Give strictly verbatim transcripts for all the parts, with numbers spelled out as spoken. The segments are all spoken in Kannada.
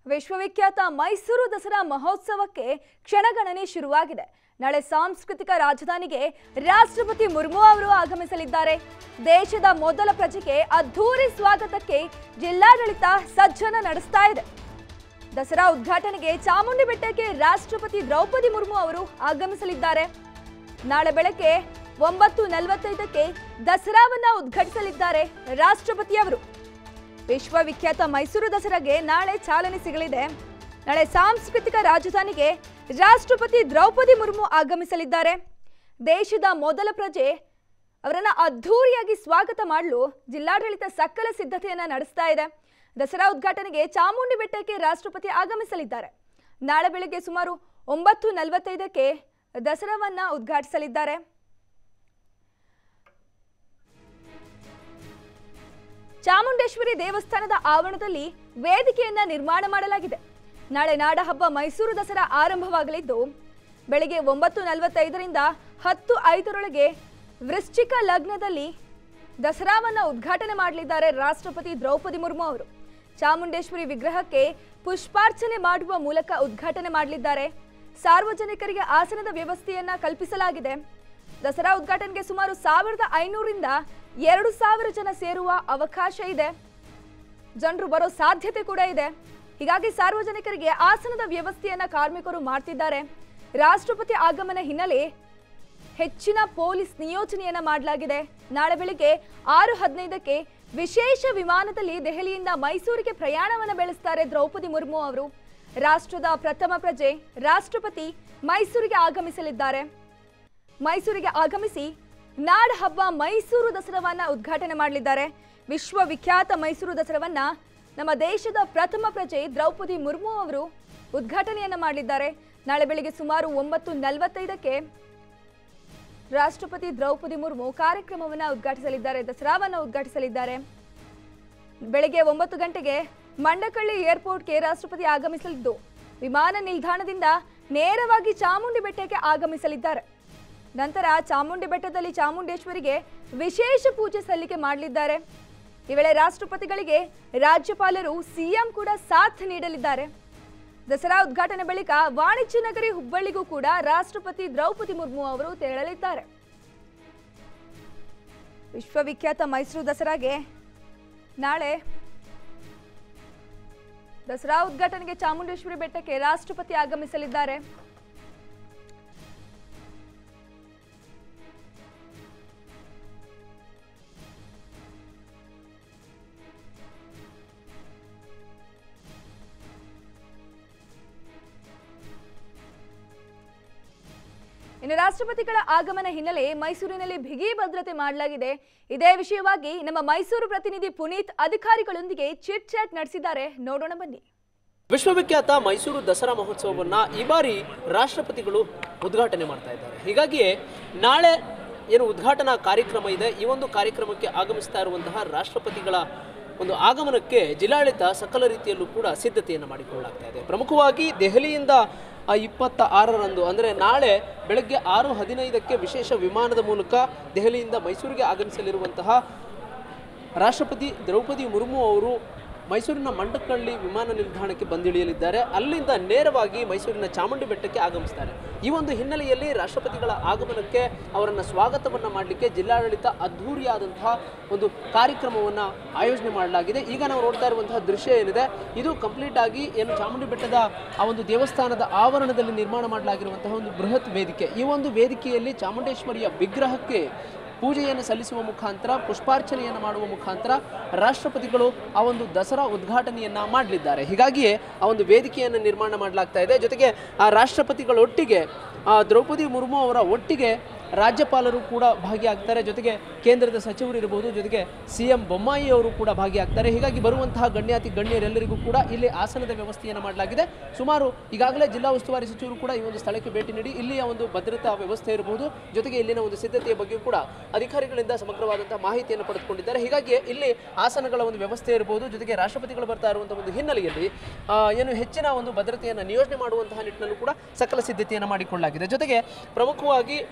ವಿಶ್ವವಿಖ್ಯಾತ ಮೈಸೂರು ದಸರಾ ಮಹೋತ್ಸವಕ್ಕೆ ಕ್ಷಣಗಣನೆ ಶುರುವಾಗಿದೆ. ನಾಳೆ ಸಾಂಸ್ಕೃತಿಕ ರಾಜಧಾನಿಗೆ ರಾಷ್ಟ್ರಪತಿ ಮುರ್ಮು ಅವರು ಆಗಮಿಸಲಿದ್ದಾರೆ. ದೇಶದ ಮೊದಲ ಪ್ರಜೆಗೆ ಅದ್ಧೂರಿ ಸ್ವಾಗತಕ್ಕೆ ಜಿಲ್ಲಾಡಳಿತ ಸಜ್ಜನ ನಡೆಸ್ತಾ ಇದೆ. ದಸರಾ ಉದ್ಘಾಟನೆಗೆ ಚಾಮುಂಡಿ ಬೆಟ್ಟಕ್ಕೆ ರಾಷ್ಟ್ರಪತಿ ದ್ರೌಪದಿ ಮುರ್ಮು ಅವರು ಆಗಮಿಸಲಿದ್ದಾರೆ. ನಾಳೆ ಬೆಳಗ್ಗೆ ಒಂಬತ್ತು ನಲವತ್ತೈದಕ್ಕೆ ದಸರಾವನ್ನ ಉದ್ಘಾಟಿಸಲಿದ್ದಾರೆ ರಾಷ್ಟ್ರಪತಿ ಅವರು. ವಿಶ್ವವಿಖ್ಯಾತ ಮೈಸೂರು ದಸರಾಗೆ ನಾಳೆ ಚಾಲನೆ ಸಿಗಲಿದೆ. ನಾಳೆ ಸಾಂಸ್ಕೃತಿಕ ರಾಜಧಾನಿಗೆ ರಾಷ್ಟ್ರಪತಿ ದ್ರೌಪದಿ ಮುರ್ಮು ಆಗಮಿಸಲಿದ್ದಾರೆ. ದೇಶದ ಮೊದಲ ಪ್ರಜೆ ಅವರನ್ನ ಅದ್ಧೂರಿಯಾಗಿ ಸ್ವಾಗತ ಮಾಡಲು ಜಿಲ್ಲಾಡಳಿತ ಸಕಲ ಸಿದ್ಧತೆಯನ್ನ ನಡೆಸ್ತಾ ಇದೆ. ದಸರಾ ಉದ್ಘಾಟನೆಗೆ ಚಾಮುಂಡಿ ಬೆಟ್ಟಕ್ಕೆ ರಾಷ್ಟ್ರಪತಿ ಆಗಮಿಸಲಿದ್ದಾರೆ. ನಾಳೆ ಬೆಳಗ್ಗೆ ಸುಮಾರು ಒಂಬತ್ತು ನಲವತ್ತೈದಕ್ಕೆ ದಸರಾವನ್ನ ಉದ್ಘಾಟಿಸಲಿದ್ದಾರೆ. ಚಾಮುಂಡೇಶ್ವರಿ ದೇವಸ್ಥಾನದ ಆವರಣದಲ್ಲಿ ವೇದಿಕೆಯನ್ನ ನಿರ್ಮಾಣ ಮಾಡಲಾಗಿದೆ. ನಾಳೆ ನಾಡಹಬ್ಬ ಮೈಸೂರು ದಸರಾ ಆರಂಭವಾಗಲಿದ್ದು ಬೆಳಗ್ಗೆ ಒಂಬತ್ತು ನಲವತ್ತೈದರಿಂದ ಹತ್ತು ಐದರೊಳಗೆ ವೃಶ್ಚಿಕ ಲಗ್ನದಲ್ಲಿ ದಸರಾವನ್ನ ಉದ್ಘಾಟನೆ ಮಾಡಲಿದ್ದಾರೆ ರಾಷ್ಟ್ರಪತಿ ದ್ರೌಪದಿ ಮುರ್ಮು ಅವರು. ಚಾಮುಂಡೇಶ್ವರಿ ವಿಗ್ರಹಕ್ಕೆ ಪುಷ್ಪಾರ್ಚನೆ ಮಾಡುವ ಮೂಲಕ ಉದ್ಘಾಟನೆ ಮಾಡಲಿದ್ದಾರೆ. ಸಾರ್ವಜನಿಕರಿಗೆ ಆಸನದ ವ್ಯವಸ್ಥೆಯನ್ನ ಕಲ್ಪಿಸಲಾಗಿದೆ. ದಸರಾ ಉದ್ಘಾಟನೆಗೆ ಸುಮಾರು ಸಾವಿರದ ಐನೂರಿಂದ ಎರಡು ಸಾವಿರ ಜನ ಸೇರುವ ಅವಕಾಶ ಇದೆ. ಜನರು ಬರೋ ಸಾಧ್ಯತೆ ಕೂಡ ಇದೆ. ಹೀಗಾಗಿ ಸಾರ್ವಜನಿಕರಿಗೆ ಆಸನದ ವ್ಯವಸ್ಥೆಯನ್ನ ಕಾರ್ಮಿಕರು ಮಾಡ್ತಿದ್ದಾರೆ. ರಾಷ್ಟ್ರಪತಿ ಆಗಮನ ಹಿನ್ನೆಲೆ ಹೆಚ್ಚಿನ ಪೊಲೀಸ್ ನಿಯೋಜನೆಯನ್ನ ಮಾಡಲಾಗಿದೆ. ನಾಳೆ ಬೆಳಿಗ್ಗೆ ಆರು ಹದಿನೈದಕ್ಕೆ ವಿಶೇಷ ವಿಮಾನದಲ್ಲಿ ದೆಹಲಿಯಿಂದ ಮೈಸೂರಿಗೆ ಪ್ರಯಾಣವನ್ನು ಬೆಳೆಸ್ತಾರೆ ದ್ರೌಪದಿ ಮುರ್ಮು ಅವರು. ರಾಷ್ಟ್ರದ ಪ್ರಥಮ ಪ್ರಜೆ ರಾಷ್ಟ್ರಪತಿ ಮೈಸೂರಿಗೆ ಆಗಮಿಸಲಿದ್ದಾರೆ. ಮೈಸೂರಿಗೆ ಆಗಮಿಸಿ ನಾಡ ಹಬ್ಬ ಮೈಸೂರು ದಸರಾವನ್ನ ಉದ್ಘಾಟನೆ ಮಾಡಲಿದ್ದಾರೆ. ವಿಶ್ವವಿಖ್ಯಾತ ಮೈಸೂರು ದಸರಾವನ್ನ ನಮ್ಮ ದೇಶದ ಪ್ರಥಮ ಪ್ರಜೆ ದ್ರೌಪದಿ ಮುರ್ಮು ಅವರು ಉದ್ಘಾಟನೆಯನ್ನ ಮಾಡಲಿದ್ದಾರೆ. ನಾಳೆ ಬೆಳಿಗ್ಗೆ ಸುಮಾರು ಒಂಬತ್ತು ನಲವತ್ತೈದಕ್ಕೆ ರಾಷ್ಟ್ರಪತಿ ದ್ರೌಪದಿ ಮುರ್ಮು ಕಾರ್ಯಕ್ರಮವನ್ನ ಉದ್ಘಾಟಿಸಲಿದ್ದಾರೆ, ದಸರಾವನ್ನ ಉದ್ಘಾಟಿಸಲಿದ್ದಾರೆ. ಬೆಳಗ್ಗೆ ಒಂಬತ್ತು ಗಂಟೆಗೆ ಮಂಡಕಳ್ಳಿ ಏರ್ಪೋರ್ಟ್ಗೆ ರಾಷ್ಟ್ರಪತಿ ಆಗಮಿಸಲಿದ್ದು ವಿಮಾನ ನಿಲ್ದಾಣದಿಂದ ನೇರವಾಗಿ ಚಾಮುಂಡಿ ಬೆಟ್ಟಕ್ಕೆ ಆಗಮಿಸಲಿದ್ದಾರೆ. ನಂತರ ಚಾಮುಂಡಿ ಬೆಟ್ಟದಲ್ಲಿ ಚಾಮುಂಡೇಶ್ವರಿಗೆ ವಿಶೇಷ ಪೂಜೆ ಸಲ್ಲಿಕೆ ಮಾಡಲಿದ್ದಾರೆ. ಈ ವೇಳೆ ರಾಷ್ಟ್ರಪತಿಗಳಿಗೆ ರಾಜ್ಯಪಾಲರು ಸಿಎಂ ಕೂಡ ಸಾಥ್ ನೀಡಲಿದ್ದಾರೆ. ದಸರಾ ಉದ್ಘಾಟನೆ ಬಳಿಕ ವಾಣಿಜ್ಯ ನಗರಿ ಹುಬ್ಬಳ್ಳಿಗೂ ಕೂಡ ರಾಷ್ಟ್ರಪತಿ ದ್ರೌಪದಿ ಮುರ್ಮು ಅವರು ತೆರಳಲಿದ್ದಾರೆ. ವಿಶ್ವವಿಖ್ಯಾತ ಮೈಸೂರು ದಸರಾಗೆ ನಾಳೆ ದಸರಾ ಉದ್ಘಾಟನೆಗೆ ಚಾಮುಂಡೇಶ್ವರಿ ಬೆಟ್ಟಕ್ಕೆ ರಾಷ್ಟ್ರಪತಿ ಆಗಮಿಸಲಿದ್ದಾರೆ. ಇನ್ನು ರಾಷ್ಟ್ರಪತಿಗಳ ಆಗಮನ ಹಿನ್ನೆಲೆ ಮೈಸೂರಿನಲ್ಲಿ ಬಿಗಿ ಭದ್ರತೆ ಮಾಡಲಾಗಿದೆ. ಇದೇ ವಿಷಯವಾಗಿ ನಮ್ಮ ಮೈಸೂರು ಪ್ರತಿನಿಧಿ ಪುನೀತ್ ಅಧಿಕಾರಿಗಳೊಂದಿಗೆ ಚಿಟ್ ಚಾಟ್ ನಡೆಸಿದ್ದಾರೆ. ನೋಡೋಣ ಬನ್ನಿ. ವಿಶ್ವವಿಖ್ಯಾತ ಮೈಸೂರು ದಸರಾ ಮಹೋತ್ಸವವನ್ನ ಈ ಬಾರಿ ರಾಷ್ಟ್ರಪತಿಗಳು ಉದ್ಘಾಟನೆ ಮಾಡ್ತಾ ಇದ್ದಾರೆ. ಹೀಗಾಗಿ ನಾಳೆ ಏನು ಉದ್ಘಾಟನಾ ಕಾರ್ಯಕ್ರಮ ಇದೆ, ಈ ಒಂದು ಕಾರ್ಯಕ್ರಮಕ್ಕೆ ಆಗಮಿಸ್ತಾ ಇರುವಂತಹ ರಾಷ್ಟ್ರಪತಿಗಳ ಒಂದು ಆಗಮನಕ್ಕೆ ಜಿಲ್ಲಾಡಳಿತ ಸಕಲ ರೀತಿಯಲ್ಲೂ ಕೂಡ ಸಿದ್ಧತೆಯನ್ನು ಮಾಡಿಕೊಳ್ಳಲಾಗ್ತಾ ಇದೆ. ಪ್ರಮುಖವಾಗಿ ದೆಹಲಿಯಿಂದ ಇಪ್ಪತ್ತ ಆರರಂದು ಅಂದರೆ ನಾಳೆ ಬೆಳಗ್ಗೆ ಆರು ಹದಿನೈದಕ್ಕೆ ವಿಶೇಷ ವಿಮಾನದ ಮೂಲಕ ದೆಹಲಿಯಿಂದ ಮೈಸೂರಿಗೆ ಆಗಮಿಸಲಿರುವಂತಹ ರಾಷ್ಟ್ರಪತಿ ದ್ರೌಪದಿ ಮುರ್ಮು ಅವರು ಮೈಸೂರಿನ ಮಂಡಕಳ್ಳಿ ವಿಮಾನ ನಿಲ್ದಾಣಕ್ಕೆ ಬಂದಿಳಿಯಲಿದ್ದಾರೆ. ಅಲ್ಲಿಂದ ನೇರವಾಗಿ ಮೈಸೂರಿನ ಚಾಮುಂಡಿ ಬೆಟ್ಟಕ್ಕೆ ಆಗಮಿಸ್ತಾರೆ. ಈ ಒಂದು ಹಿನ್ನೆಲೆಯಲ್ಲಿ ರಾಷ್ಟ್ರಪತಿಗಳ ಆಗಮನಕ್ಕೆ ಅವರನ್ನು ಸ್ವಾಗತವನ್ನು ಮಾಡಲಿಕ್ಕೆ ಜಿಲ್ಲಾಡಳಿತ ಅದ್ಧೂರಿಯಾದಂತಹ ಒಂದು ಕಾರ್ಯಕ್ರಮವನ್ನು ಆಯೋಜನೆ ಮಾಡಲಾಗಿದೆ. ಈಗ ನಾವು ನೋಡ್ತಾ ಇರುವಂತಹ ದೃಶ್ಯ ಏನಿದೆ, ಇದು ಕಂಪ್ಲೀಟ್ ಆಗಿ ಏನು ಚಾಮುಂಡಿ ಬೆಟ್ಟದ ಆ ಒಂದು ದೇವಸ್ಥಾನದ ಆವರಣದಲ್ಲಿ ನಿರ್ಮಾಣ ಮಾಡಲಾಗಿರುವಂತಹ ಒಂದು ಬೃಹತ್ ವೇದಿಕೆ. ಈ ಒಂದು ವೇದಿಕೆಯಲ್ಲಿ ಚಾಮುಂಡೇಶ್ವರಿಯ ವಿಗ್ರಹಕ್ಕೆ ಪೂಜೆಯನ್ನು ಸಲ್ಲಿಸುವ ಮುಖಾಂತರ ಪುಷ್ಪಾರ್ಚನೆಯನ್ನು ಮಾಡುವ ಮುಖಾಂತರ ರಾಷ್ಟ್ರಪತಿಗಳು ಆ ಒಂದು ದಸರಾ ಉದ್ಘಾಟನೆಯನ್ನು ಮಾಡಲಿದ್ದಾರೆ. ಹೀಗಾಗಿಯೇ ಆ ಒಂದು ವೇದಿಕೆಯನ್ನು ನಿರ್ಮಾಣ ಮಾಡಲಾಗ್ತಾ ಇದೆ. ಜೊತೆಗೆ ಆ ರಾಷ್ಟ್ರಪತಿಗಳೊಟ್ಟಿಗೆ ದ್ರೌಪದಿ ಮುರ್ಮು ಅವರ ಒಟ್ಟಿಗೆ ರಾಜ್ಯಪಾಲರು ಕೂಡ ಭಾಗಿಯಾಗ್ತಾರೆ. ಜೊತೆಗೆ ಕೇಂದ್ರದ ಸಚಿವರು ಇರಬಹುದು, ಜೊತೆಗೆ ಸಿ ಎಂ ಬೊಮ್ಮಾಯಿ ಅವರು ಕೂಡ ಭಾಗಿಯಾಗ್ತಾರೆ. ಹೀಗಾಗಿ ಬರುವಂತಹ ಗಣ್ಯಾತಿ ಗಣ್ಯರೆಲ್ಲರಿಗೂ ಕೂಡ ಇಲ್ಲಿ ಆಸನದ ವ್ಯವಸ್ಥೆಯನ್ನು ಮಾಡಲಾಗಿದೆ. ಸುಮಾರು ಈಗಾಗಲೇ ಜಿಲ್ಲಾ ಉಸ್ತುವಾರಿ ಸಚಿವರು ಕೂಡ ಈ ಒಂದು ಸ್ಥಳಕ್ಕೆ ಭೇಟಿ ನೀಡಿ ಇಲ್ಲಿಯ ಒಂದು ಭದ್ರತಾ ವ್ಯವಸ್ಥೆ ಇರಬಹುದು, ಜೊತೆಗೆ ಇಲ್ಲಿನ ಒಂದು ಸಿದ್ಧತೆಯ ಬಗ್ಗೆ ಕೂಡ ಅಧಿಕಾರಿಗಳಿಂದ ಸಮಗ್ರವಾದಂತಹ ಮಾಹಿತಿಯನ್ನು ಪಡೆದುಕೊಂಡಿದ್ದಾರೆ. ಹೀಗಾಗಿ ಇಲ್ಲಿ ಆಸನಗಳ ಒಂದು ವ್ಯವಸ್ಥೆ ಇರಬಹುದು, ಜೊತೆಗೆ ರಾಷ್ಟ್ರಪತಿಗಳು ಬರ್ತಾ ಇರುವಂತಹ ಒಂದು ಹಿನ್ನೆಲೆಯಲ್ಲಿ ಏನು ಹೆಚ್ಚಿನ ಒಂದು ಭದ್ರತೆಯನ್ನು ನಿಯೋಜನೆ ಮಾಡುವಂತಹ ನಿಟ್ಟಿನಲ್ಲೂ ಕೂಡ ಸಕಲ ಸಿದ್ಧತೆಯನ್ನು ಮಾಡಿಕೊಳ್ಳಲಾಗಿದೆ. ಜೊತೆಗೆ ಪ್ರಮುಖವಾಗಿ ನಾಳೆ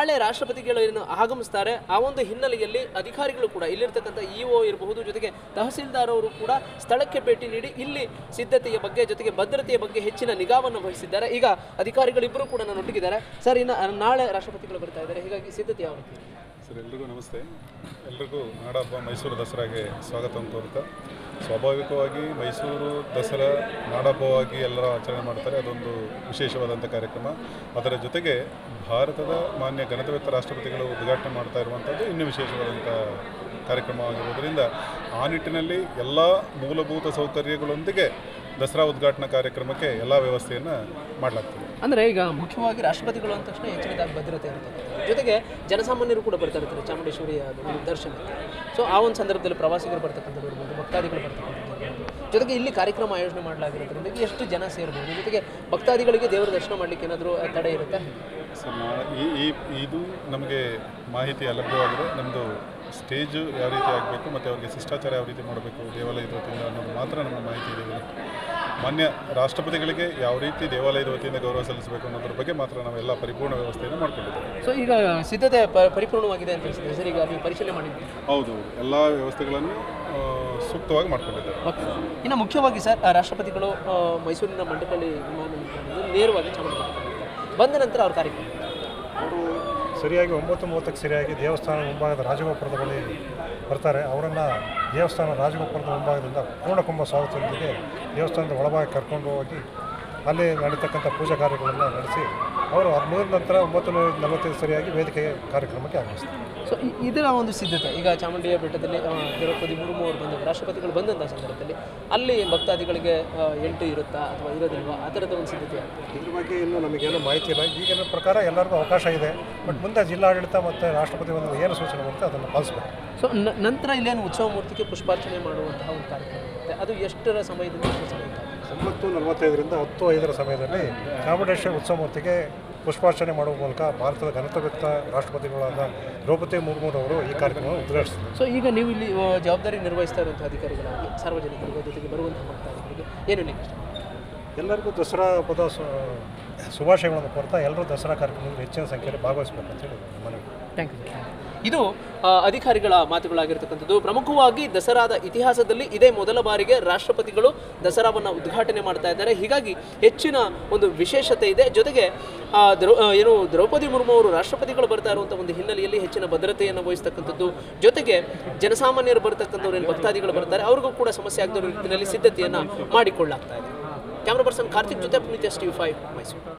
ನಾಳೆ ರಾಷ್ಟ್ರಪತಿಗಳು ಏನು ಆಗಮಿಸ್ತಾರೆ ಆ ಒಂದು ಹಿನ್ನೆಲೆಯಲ್ಲಿ ಅಧಿಕಾರಿಗಳು ಕೂಡ ಇಲ್ಲಿರ್ತಕ್ಕಂಥ ಇ ಒ ಇರಬಹುದು, ಜೊತೆಗೆ ತಹಸೀಲ್ದಾರ್ ಅವರು ಕೂಡ ಸ್ಥಳಕ್ಕೆ ಭೇಟಿ ನೀಡಿ ಇಲ್ಲಿ ಸಿದ್ಧತೆಯ ಬಗ್ಗೆ ಜೊತೆಗೆ ಭದ್ರತೆಯ ಬಗ್ಗೆ ಹೆಚ್ಚಿನ ನಿಗಾವನ್ನು ವಹಿಸಿದ್ದಾರೆ. ಈಗ ಅಧಿಕಾರಿಗಳಿಬ್ಬರು ಕೂಡ ನನ್ನೊಟ್ಟಿಗಿದ್ದಾರೆ. ಸರ್, ಇನ್ನು ನಾಳೆ ರಾಷ್ಟ್ರಪತಿಗಳು ಬರ್ತಾ ಇದ್ದಾರೆ, ಹೀಗಾಗಿ ಸಿದ್ಧತೆ ಯಾವ ರೀತಿ? ಸರ್, ಎಲ್ರಿಗೂ ನಮಸ್ತೆ. ಎಲ್ರಿಗೂ ನಾಡಹಬ್ಬ ಮೈಸೂರು ದಸರಾಗೆ ಸ್ವಾಗತವನ್ನು ಕೋರುತ್ತಾ, ಸ್ವಾಭಾವಿಕವಾಗಿ ಮೈಸೂರು ದಸರಾ ನಾಡಹಬ್ಬವಾಗಿ ಎಲ್ಲರ ಆಚರಣೆ ಮಾಡ್ತಾರೆ. ಅದೊಂದು ವಿಶೇಷವಾದಂಥ ಕಾರ್ಯಕ್ರಮ. ಅದರ ಜೊತೆಗೆ ಭಾರತದ ಮಾನ್ಯ ಗಣತಂತ್ರ ರಾಷ್ಟ್ರಪತಿಗಳು ಉದ್ಘಾಟನೆ ಮಾಡ್ತಾ ಇರುವಂಥದ್ದು ಇನ್ನೂ ವಿಶೇಷವಾದಂಥ ಕಾರ್ಯಕ್ರಮವಾಗಿರುವುದರಿಂದ ಆ ನಿಟ್ಟಿನಲ್ಲಿ ಎಲ್ಲ ಮೂಲಭೂತ ಸೌಕರ್ಯಗಳೊಂದಿಗೆ ದಸರಾ ಉದ್ಘಾಟನಾ ಕಾರ್ಯಕ್ರಮಕ್ಕೆ ಎಲ್ಲ ವ್ಯವಸ್ಥೆಯನ್ನು ಮಾಡಲಾಗ್ತದೆ. ಅಂದರೆ ಈಗ ಮುಖ್ಯವಾಗಿ ರಾಷ್ಟ್ರಪತಿಗಳು ಅಂದ ತಕ್ಷಣ ಹೆಚ್ಚಿನದಾಗಿ ಭದ್ರತೆ ಇರ್ತದೆ, ಜೊತೆಗೆ ಜನಸಾಮಾನ್ಯರು ಕೂಡ ಬರ್ತಾ ಇರ್ತಾರೆ ಚಾಮುಂಡೇಶ್ವರಿಯ ಒಂದು ದರ್ಶನಕ್ಕೆ. ಸೊ ಆ ಒಂದು ಸಂದರ್ಭದಲ್ಲಿ ಪ್ರವಾಸಿಗರು ಬರ್ತಕ್ಕಂಥದ್ದು ಇರ್ಬೋದು, ಭಕ್ತಾದಿಗಳು ಬರ್ತಕ್ಕಂಥದ್ದು ಇರ್ಬೋದು, ಜೊತೆಗೆ ಇಲ್ಲಿ ಕಾರ್ಯಕ್ರಮ ಆಯೋಜನೆ ಮಾಡಲಾಗಿರೋದ್ರಿಂದ ಎಷ್ಟು ಜನ ಸೇರ್ಬೋದು, ಜೊತೆಗೆ ಭಕ್ತಾದಿಗಳಿಗೆ ದೇವರ ದರ್ಶನ ಮಾಡಲಿಕ್ಕೆ ಏನಾದರೂ ತಡೆ ಇರುತ್ತೆ? ಸರ್, ನಾ ಈ ಈ ಇದು ನಮಗೆ ಮಾಹಿತಿ ಅಲಭ್ಯವಾಗಿದೆ. ನಮ್ಮದು ಸ್ಟೇಜು ಯಾವ ರೀತಿ ಆಗಬೇಕು ಮತ್ತು ಅವರಿಗೆ ಶಿಷ್ಟಾಚಾರ ಯಾವ ರೀತಿ ಮಾಡಬೇಕು ದೇವಾಲಯದ ವತಿಯಿಂದ ಅನ್ನೋದು ಮಾತ್ರ ನಮ್ಮ ಮಾಹಿತಿ ಇದೆ. ಮಾನ್ಯ ರಾಷ್ಟ್ರಪತಿಗಳಿಗೆ ಯಾವ ರೀತಿ ದೇವಾಲಯದ ವತಿಯಿಂದ ಗೌರವ ಸಲ್ಲಿಸಬೇಕು ಅನ್ನೋದ್ರ ಬಗ್ಗೆ ಮಾತ್ರ ನಾವೆಲ್ಲ ಪರಿಪೂರ್ಣ ವ್ಯವಸ್ಥೆಯನ್ನು ಮಾಡಿಕೊಂಡಿದ್ದೇವೆ. ಸೊ ಈಗ ಸಿದ್ಧತೆ ಪ ಪರಿಪೂರ್ಣವಾಗಿದೆ ಅಂತ ಅನಿಸುತ್ತೆ ಸರ್, ಈಗ ನೀವು ಪರಿಶೀಲನೆ ಮಾಡಿದ್ದೀವಿ? ಹೌದು, ಎಲ್ಲ ವ್ಯವಸ್ಥೆಗಳನ್ನು ಸೂಕ್ತವಾಗಿ ಮಾಡಿಕೊಂಡಿದ್ದೇವೆ. ಓಕೆ. ಇನ್ನು ಮುಖ್ಯವಾಗಿ ಸರ್, ರಾಷ್ಟ್ರಪತಿಗಳು ಮೈಸೂರಿನ ಮಂಟಪಲ್ಲಿ ವಿಮಾನ ನಿಲ್ದಾಣದಿಂದ ನೇರವಾಗಿ ಚಾಮುಂಡೇಶ್ವರಿ ಬಂದ ನಂತರ ಅವ್ರ ಕಾರ್ಯಕ್ರಮ ಅವರು ಸರಿಯಾಗಿ ಒಂಬತ್ತು ಮೂವತ್ತಕ್ಕೆ ಸರಿಯಾಗಿ ದೇವಸ್ಥಾನ ಮುಂಭಾಗದ ರಾಜಗೋಪುರದ ಬಳಿ ಬರ್ತಾರೆ. ಅವರನ್ನು ದೇವಸ್ಥಾನ ರಾಜಗೋಪುರದ ಮುಂಭಾಗದಿಂದ ಪೂರ್ಣಕುಂಭ ಸ್ವಾಗತದೊಂದಿಗೆ ದೇವಸ್ಥಾನದ ಒಳಭಾಗ ಕರ್ಕೊಂಡು ಹೋಗಿ ಅಲ್ಲಿ ನಡೀತಕ್ಕಂಥ ಪೂಜಾ ಕಾರ್ಯಗಳನ್ನು ನಡೆಸಿ ಅವರು ಅದು ಮುಗಿದ ನಂತರ ಒಂಬತ್ತು ನಲವತ್ತೈದು ಸರಿಯಾಗಿ ವೇದಿಕೆ ಕಾರ್ಯಕ್ರಮಕ್ಕೆ ಆಗಮಿಸ್ತಾರೆ. ಸೊ ಇದರ ಒಂದು ಸಿದ್ಧತೆ ಈಗ ಚಾಮುಂಡಿಯ ಬೆಟ್ಟದಲ್ಲಿ ದ್ರೌಪದಿ ಮುರ್ಮು ಅವರು ಬಂದ ರಾಷ್ಟ್ರಪತಿಗಳು ಬಂದಂಥ ಸಂದರ್ಭದಲ್ಲಿ ಅಲ್ಲಿ ಭಕ್ತಾದಿಗಳಿಗೆ ಎಂಟ್ರಿ ಇರುತ್ತಾ ಅಥವಾ ಇರೋದಿಲ್ವಾ, ಆ ಥರದ ಒಂದು ಸಿದ್ಧತೆ? ಇದ್ರ ಬಗ್ಗೆ ಇನ್ನೂ ನಮಗೇನು ಮಾಹಿತಿ ಇಲ್ಲ. ಈಗಿನ ಪ್ರಕಾರ ಎಲ್ಲರಿಗೂ ಅವಕಾಶ ಇದೆ, ಬಟ್ ಮುಂದೆ ಜಿಲ್ಲಾಡಳಿತ ಮತ್ತು ರಾಷ್ಟ್ರಪತಿ ಒಂದು ಏನು ಸೂಚನೆ ಬರುತ್ತೆ ಅದನ್ನು ಪಾಲಿಸಬೇಕು. ಸೊ ನಂತರ ಇಲ್ಲೇನು ಉತ್ಸವ ಮೂರ್ತಿಗೆ ಪುಷ್ಪಾರ್ಚನೆ ಮಾಡುವಂತಹ ಒಂದು ಕಾರ್ಯಕ್ರಮ ಇರುತ್ತೆ, ಅದು ಎಷ್ಟರ ಸಮಯದಿಂದ ಎಷ್ಟು ಸಮಯ? ಒಂಬತ್ತು ನಲವತ್ತೈದರಿಂದ ಹತ್ತು ಐದರ ಸಮಯದಲ್ಲಿ ಚಾಮುಂಡೇಶ್ವರಿ ಉತ್ಸವ ಮೂರ್ತಿಗೆ ಪುಷ್ಪಾರ್ಚನೆ ಮಾಡುವ ಮೂಲಕ ಭಾರತದ ಗಣತಂತ್ರ ರಾಷ್ಟ್ರಪತಿಗಳಾದ ದ್ರೌಪದಿ ಮುರ್ಮುರವರು ಈ ಕಾರ್ಯಕ್ರಮವನ್ನು ಉದ್ಘಾಟಿಸಿದರು. ಸೊ ಈಗ ನೀವು ಇಲ್ಲಿ ಜವಾಬ್ದಾರಿ ನಿರ್ವಹಿಸ್ತಾ ಇರುವಂಥ ಅಧಿಕಾರಿಗಳಾಗಿ ಸಾರ್ವಜನಿಕರಿಗೆ ಜೊತೆಗೆ ಬರುವಂತಹ ಭಕ್ತಾದಿಗಳಿಗೆ ಏನು ಹೇಳಿ? ಎಲ್ಲರಿಗೂ ದಸರಾ ಹಬ್ಬದ ಶುಭಾಶಯಗಳನ್ನು ಕೋರ್ತಾ ಎಲ್ಲರೂ ದಸರಾ ಕಾರ್ಯಕ್ರಮದಲ್ಲಿ ಹೆಚ್ಚಿನ ಸಂಖ್ಯೆಯಲ್ಲಿ ಭಾಗವಹಿಸಬೇಕು ಅಂತೇಳಿ ಮನವಿ. Thank you. ಇದು ಅಧಿಕಾರಿಗಳ ಮಾತುಗಳಾಗಿರ್ತಕ್ಕಂಥದ್ದು. ಪ್ರಮುಖವಾಗಿ ದಸರಾದ ಇತಿಹಾಸದಲ್ಲಿ ಇದೇ ಮೊದಲ ಬಾರಿಗೆ ರಾಷ್ಟ್ರಪತಿಗಳು ದಸರಾವನ್ನು ಉದ್ಘಾಟನೆ ಮಾಡ್ತಾ ಇದ್ದಾರೆ, ಹೀಗಾಗಿ ಹೆಚ್ಚಿನ ಒಂದು ವಿಶೇಷತೆ ಇದೆ. ಜೊತೆಗೆ ದ್ರೌ ಏನು ದ್ರೌಪದಿ ಮುರ್ಮು ಅವರು ರಾಷ್ಟ್ರಪತಿಗಳು ಬರ್ತಾ ಇರುವಂಥ ಒಂದು ಹಿನ್ನೆಲೆಯಲ್ಲಿ ಹೆಚ್ಚಿನ ಭದ್ರತೆಯನ್ನು ವಹಿಸ್ತಕ್ಕಂಥದ್ದು, ಜೊತೆಗೆ ಜನಸಾಮಾನ್ಯರು ಬರ್ತಕ್ಕಂಥವ್ರು ಏನು ಭಕ್ತಾದಿಗಳು ಬರ್ತಾರೆ ಅವ್ರಿಗೂ ಕೂಡ ಸಮಸ್ಯೆ ಆಗದ ರೀತಿಯಲ್ಲಿ ಸಿದ್ಧತೆಯನ್ನು ಮಾಡಿಕೊಳ್ಳಲಾಗ್ತಾ ಇದೆ. ಕ್ಯಾಮ್ರಾ ಪರ್ಸನ್ ಕಾರ್ತಿಕ್ ಜೊತೆ Puneeth, S T V five Mysuru.